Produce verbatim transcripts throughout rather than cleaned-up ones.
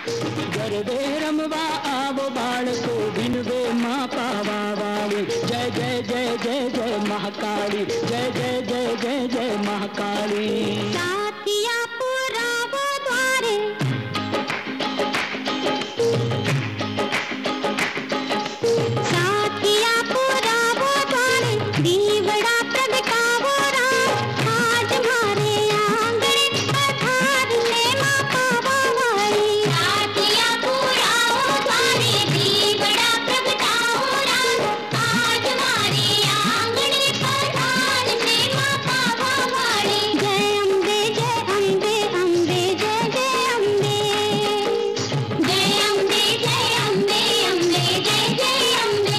गरबे रमवा आवो बाळको बिनवे माँ पावा वाली। जय जय जय जय जय महाकाली, जय जय जय जय जय महाकाली। साथिया पुरावो द्वारे, साथिया पुरावो द्वारे, दीवड़ा प्रगटावो राम। आज मारे आंगणे पधारने माँ पावा वाली। साथिया पुरावो द्वारे, दीवड़ा प्रगटावो राम। आज मारे आंगणे पधारने माँ पावा वाली। जय अम्बे जय अम्बे अम्बे जय जय अम्बे, जय अम्बे जय अम्बे अम्बे जय जय अम्बे।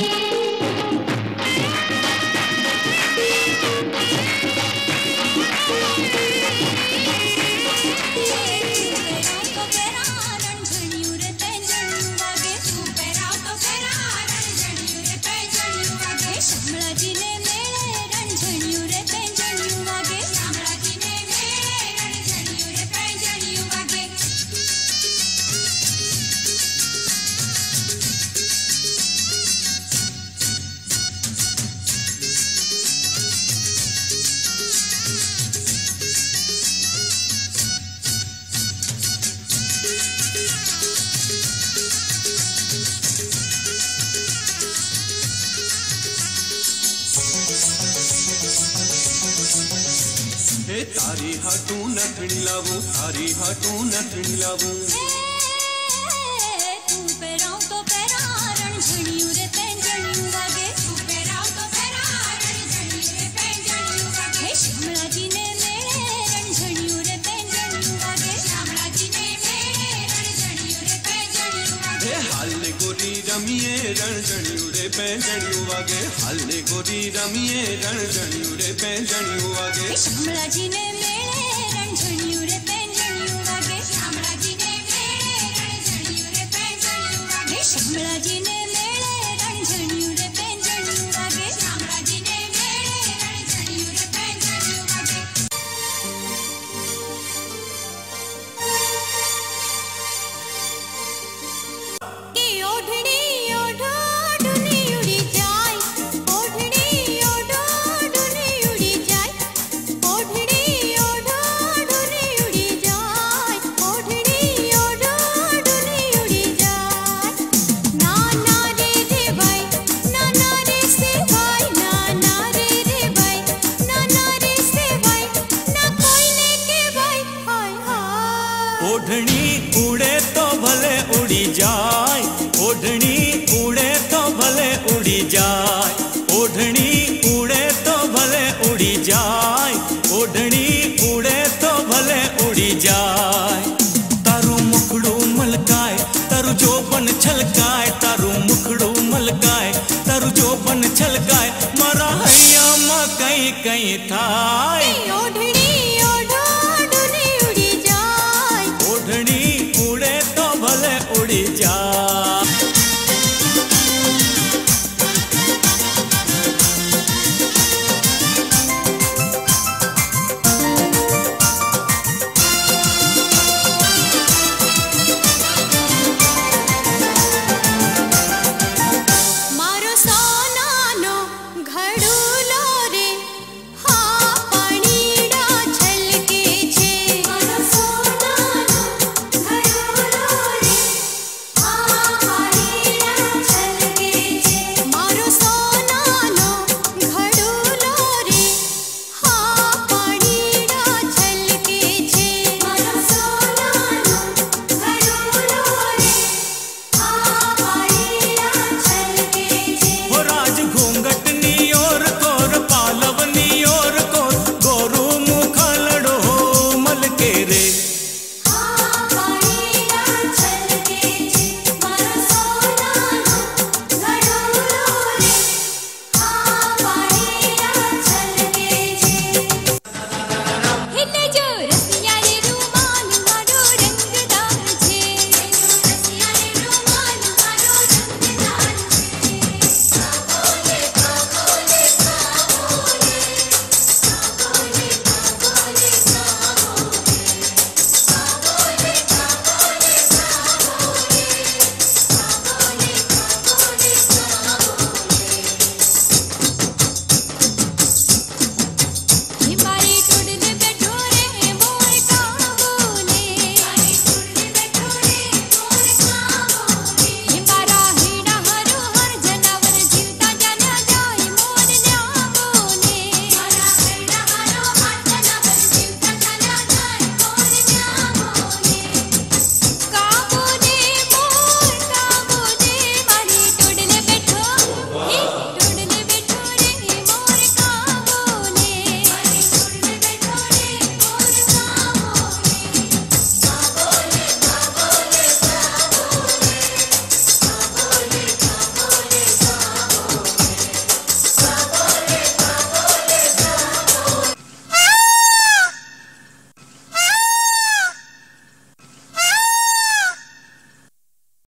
हे तारी हाटू नथणी लावू, तारी हाटू नथणी लावू। तू पेराव तो पेरा रणझणियू रे पैंजणियू वागे। तू पेराव तो पेरा रणझणियू रे पैंजणियू वागे। श्यामळाजी ने मेळे रणझणियू रे पैंजणियू वागे। श्यामळाजी ने मेळे रणझणियू रे पैंजणियू वागे। हे हालने गोरी रमिये रणझणियू रे पैंजणियू वागे। हालने गोरी रमिये रणझणियू रे पैंजणियू वागे। श्यामळाजी ने मेळे रणझणियू रे पैंजणियू वागे। श्यामळाजी ने मेळे रणझणियू रे पैंजणियू वागे। श्यामळाजी ने मेळे रणझणियू रे पैंजणियू वागे। श्यामळाजी ने मेळे रणझणियू रे पैंजणियू वागे। की ओढणी ओढोढुनी उडी जाय, ओढणी ओढोढुनी उडी जाय। ओढणी ओढोढुनी उडी जाय, ओढणी ओढोढुनी उडी जाय। ना ना रे रे बाई, ना ना रे से बाई, ना ना रे रे बाई, ना ना रे से बाई, ना कोई ने के बाई। हाय हाय ओढ़नी उड़े तो भले उड़ी जाए, ओढ़नी उड़े तो भले उड़ी जाए। ओढ़नी उड़े तो भले उड़ी जाए, ओढ़नी उड़े तो भले उड़ी जाए। तारू मुखड़ू मलकाए, तारू जोबन छलकाए, तारू मुखड़ू मलकाए, तारू जोबन छलकाए। मारा हैया मा कहीं कहीं थाय। ओढ़नी